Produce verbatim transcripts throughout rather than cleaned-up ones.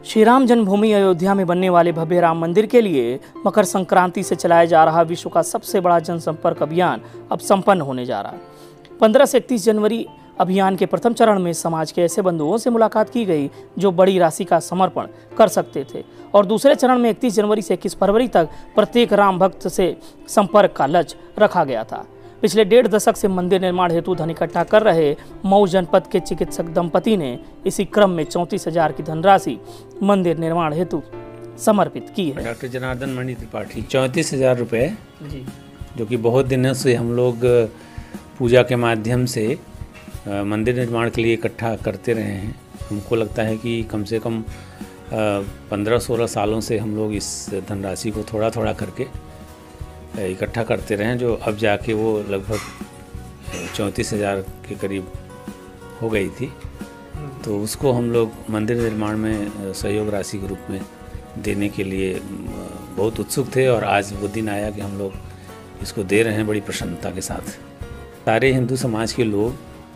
श्री राम जन्मभूमि अयोध्या में बनने वाले भव्य राम मंदिर के लिए मकर संक्रांति से चलाया जा रहा विश्व का सबसे बड़ा जनसंपर्क अभियान अब संपन्न होने जा रहा है। पंद्रह से इकतीस जनवरी अभियान के प्रथम चरण में समाज के ऐसे बंधुओं से मुलाकात की गई जो बड़ी राशि का समर्पण कर सकते थे और दूसरे चरण में इकतीस जनवरी से इक्कीस फरवरी तक प्रत्येक राम भक्त से संपर्क का लक्ष्य रखा गया था। पिछले डेढ़ दशक से मंदिर निर्माण हेतु धन इकट्ठा कर रहे मऊ जनपद के चिकित्सक दंपति ने इसी क्रम में चौंतीस हजार की धनराशि मंदिर निर्माण हेतु समर्पित की है। डॉक्टर जनार्दन मणि त्रिपाठी चौंतीस हजार रुपये जो कि बहुत दिनों से हम लोग पूजा के माध्यम से मंदिर निर्माण के लिए इकट्ठा करते रहे हैं। हमको लगता है कि कम से कम पंद्रह सोलह सालों से हम लोग इस धनराशि को थोड़ा थोड़ा करके इकट्ठा करते रहे, जो अब जाके वो लगभग चौंतीस हज़ार के करीब हो गई थी। तो उसको हम लोग मंदिर निर्माण में सहयोग राशि के रूप में देने के लिए बहुत उत्सुक थे और आज वो दिन आया कि हम लोग इसको दे रहे हैं बड़ी प्रसन्नता के साथ। सारे हिंदू समाज के लोग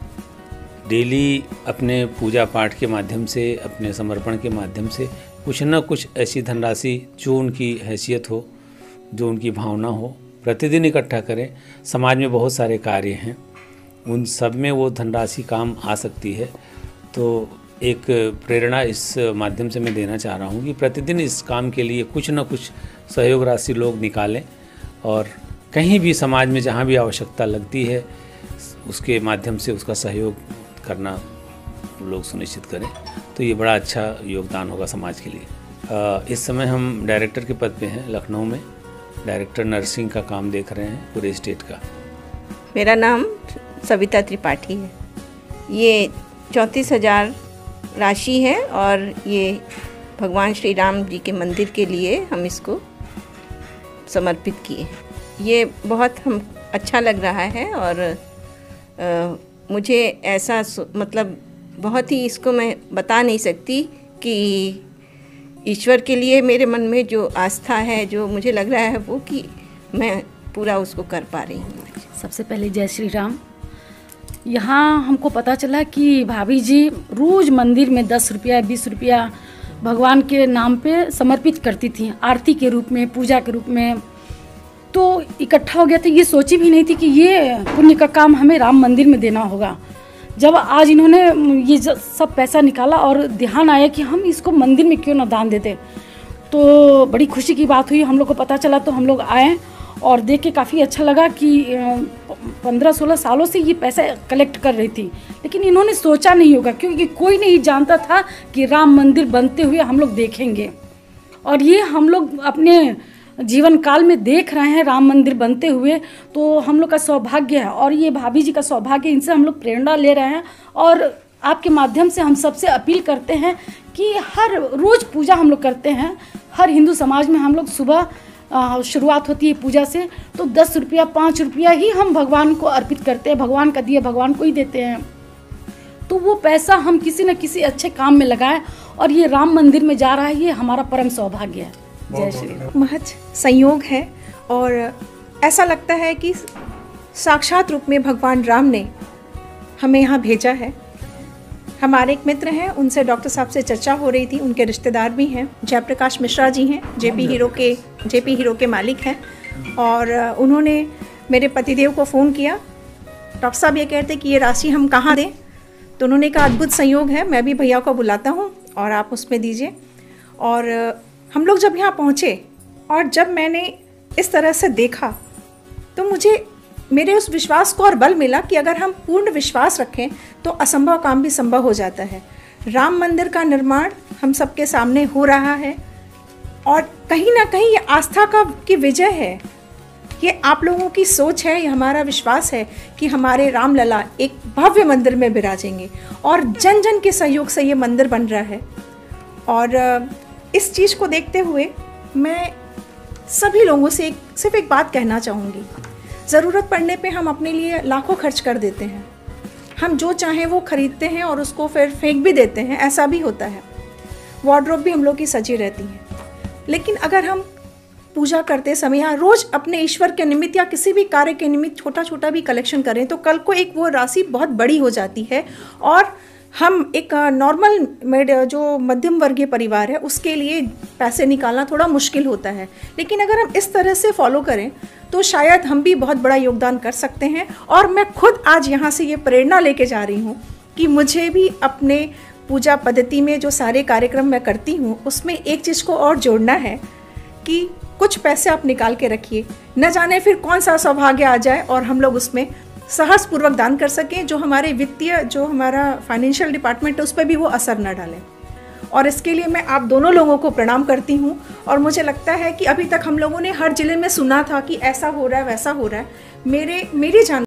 डेली अपने पूजा पाठ के माध्यम से, अपने समर्पण के माध्यम से कुछ न कुछ ऐसी धनराशि जो उनकी हैसियत हो, जो उनकी भावना हो, प्रतिदिन इकट्ठा करें। समाज में बहुत सारे कार्य हैं, उन सब में वो धनराशि काम आ सकती है। तो एक प्रेरणा इस माध्यम से मैं देना चाह रहा हूँ कि प्रतिदिन इस काम के लिए कुछ न कुछ सहयोग राशि लोग निकालें और कहीं भी समाज में जहाँ भी आवश्यकता लगती है उसके माध्यम से उसका सहयोग करना लोग सुनिश्चित करें। तो ये बड़ा अच्छा योगदान होगा समाज के लिए। इस समय हम डायरेक्टर के पद पे हैं लखनऊ में, डायरेक्टर नर्सिंग का काम देख रहे हैं पूरे स्टेट का। मेरा नाम सविता त्रिपाठी है। ये चौंतीस हजार राशि है और ये भगवान श्री राम जी के मंदिर के लिए हम इसको समर्पित किए। ये बहुत हम अच्छा लग रहा है और आ, मुझे ऐसा मतलब बहुत ही इसको मैं बता नहीं सकती कि ईश्वर के लिए मेरे मन में जो आस्था है, जो मुझे लग रहा है वो कि मैं पूरा उसको कर पा रही हूँ। सबसे पहले जय श्री राम। यहाँ हमको पता चला कि भाभी जी रोज़ मंदिर में दस रुपया बीस रुपया भगवान के नाम पे समर्पित करती थी, आरती के रूप में, पूजा के रूप में। तो इकट्ठा हो गया था, ये सोची भी नहीं थी कि ये पुण्य का काम हमें राम मंदिर में देना होगा। जब आज इन्होंने ये सब पैसा निकाला और ध्यान आया कि हम इसको मंदिर में क्यों ना दान देते, तो बड़ी खुशी की बात हुई। हम लोग को पता चला तो हम लोग आए और देख के काफ़ी अच्छा लगा कि पंद्रह सोलह सालों से ये पैसा कलेक्ट कर रही थी, लेकिन इन्होंने सोचा नहीं होगा क्योंकि कोई नहीं जानता था कि राम मंदिर बनते हुए हम लोग देखेंगे। और ये हम लोग अपने जीवन काल में देख रहे हैं राम मंदिर बनते हुए, तो हम लोग का सौभाग्य है और ये भाभी जी का सौभाग्य। इनसे हम लोग प्रेरणा ले रहे हैं और आपके माध्यम से हम सबसे अपील करते हैं कि हर रोज़ पूजा हम लोग करते हैं। हर हिंदू समाज में हम लोग सुबह शुरुआत होती है पूजा से, तो दस रुपया पाँच रुपया ही हम भगवान को अर्पित करते हैं। भगवान का दिया भगवान को ही देते हैं। तो वो पैसा हम किसी न किसी अच्छे काम में लगाएं और ये राम मंदिर में जा रहा है, ये हमारा परम सौभाग्य है। जय श्री राम। महज संयोग है और ऐसा लगता है कि साक्षात रूप में भगवान राम ने हमें यहाँ भेजा है। हमारे एक मित्र हैं, उनसे डॉक्टर साहब से चर्चा हो रही थी, उनके रिश्तेदार भी हैं, जयप्रकाश मिश्रा जी हैं, जेपी हीरो के जेपी हीरो के मालिक हैं। और उन्होंने मेरे पतिदेव को फ़ोन किया, डॉक्टर साहब ये कहते कि ये राशि हम कहाँ दें। तो उन्होंने कहा अद्भुत संयोग है, मैं भी भैया को बुलाता हूँ और आप उसमें दीजिए। और हम लोग जब यहाँ पहुँचे और जब मैंने इस तरह से देखा तो मुझे मेरे उस विश्वास को और बल मिला कि अगर हम पूर्ण विश्वास रखें तो असंभव काम भी संभव हो जाता है। राम मंदिर का निर्माण हम सबके सामने हो रहा है और कहीं ना कहीं ये आस्था का की विजय है। ये आप लोगों की सोच है, ये हमारा विश्वास है कि हमारे राम लला एक भव्य मंदिर में विराजेंगे और जन जन के सहयोग से ये मंदिर बन रहा है। और इस चीज़ को देखते हुए मैं सभी लोगों से एक सिर्फ एक बात कहना चाहूँगी, ज़रूरत पड़ने पे हम अपने लिए लाखों खर्च कर देते हैं। हम जो चाहें वो खरीदते हैं और उसको फिर फेंक भी देते हैं, ऐसा भी होता है। वार्डरोब भी हम लोग की सजी रहती है। लेकिन अगर हम पूजा करते समय या रोज़ अपने ईश्वर के निमित्त या किसी भी कार्य के निमित्त छोटा छोटा भी कलेक्शन करें तो कल को एक वो राशि बहुत बड़ी हो जाती है और हम एक नॉर्मल मेड जो मध्यम वर्गीय परिवार है उसके लिए पैसे निकालना थोड़ा मुश्किल होता है, लेकिन अगर हम इस तरह से फॉलो करें तो शायद हम भी बहुत बड़ा योगदान कर सकते हैं। और मैं खुद आज यहाँ से ये प्रेरणा लेके जा रही हूँ कि मुझे भी अपने पूजा पद्धति में जो सारे कार्यक्रम मैं करती हूँ उसमें एक चीज़ को और जोड़ना है कि कुछ पैसे आप निकाल के रखिए, न जाने फिर कौन सा सौभाग्य आ जाए और हम लोग उसमें साहसपूर्वक दान कर सकें, जो हमारे वित्तीय जो हमारा फाइनेंशियल डिपार्टमेंट है उस पर भी वो असर न डालें। और इसके लिए मैं आप दोनों लोगों को प्रणाम करती हूँ। और मुझे लगता है कि अभी तक हम लोगों ने हर ज़िले में सुना था कि ऐसा हो रहा है वैसा हो रहा है, मेरे मेरी जान